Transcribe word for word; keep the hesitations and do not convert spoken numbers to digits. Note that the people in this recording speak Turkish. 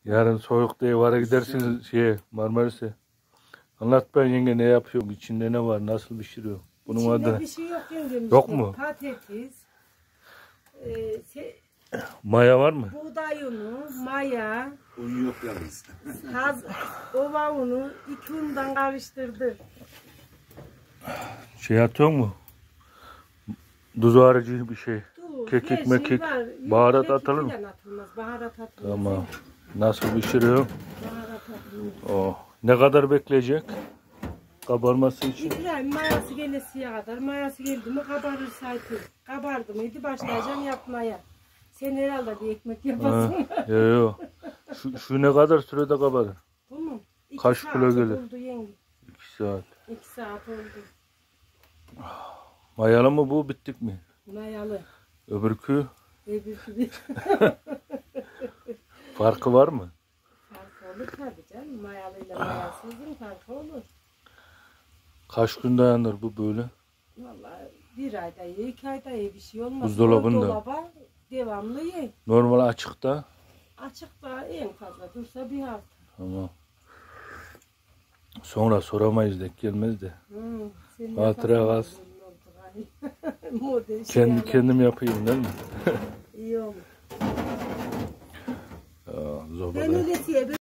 Yarın soğuk diye vara gidersiniz şeye Marmaris'e. Anlat ben yenge ne yapıyorum, içinde ne var, nasıl pişiriyor? Bunun İçinde adı bir şey yok yengem. Yok işte. mu? Patates, e, se- maya var mı? buğday unu, maya, Un yok yalnız. haz, ova unu, iki undan karıştırdı. Şey atıyor mu? Tuz harici bir şey. Tuz, Kekik her şey mekik, var. Yok, baharat kekik atalım. filan atılmaz, baharat atılmaz. Tamam. Nasıl pişiriyor? Baharat atılmaz. Oh. Ne kadar bekleyecek? Kabarması için. İbrahim mayası gelesiye kadar, mayası geldi mi kabarır saati. Kabardı mıydı başlayacağım yapmaya. Sen herhalde bir ekmek yapasın. Yok yok. Şu, şu ne kadar sürede kabarır? Bu mu? İki Kaç saat kilo gelir? oldu yenge. iki saat. İki saat oldu. Mayalı mı bu, bittik mi? Mayalı. Öbürkü Öbürkü bir farkı var mı? farkı olur tabii canım. Mayalıyla mayasızın farkı olur. Kaç gün dayanır bu böyle? Vallahi bir ayda ye, iki ayda ye bir şey olmaz. Buzdolabında. Dolaba devamlı ye. Normal açıkta. Açıkta en fazla dursa bir hafta. Tamam. Sonra soramayız, denk gelmez de. Hmm, sen Hatıra yaparsın, kalsın. belli oldu. Model şey Kendi yani. kendim yapayım değil mi? İyi olur. Aa, Ben zobada. öylesiye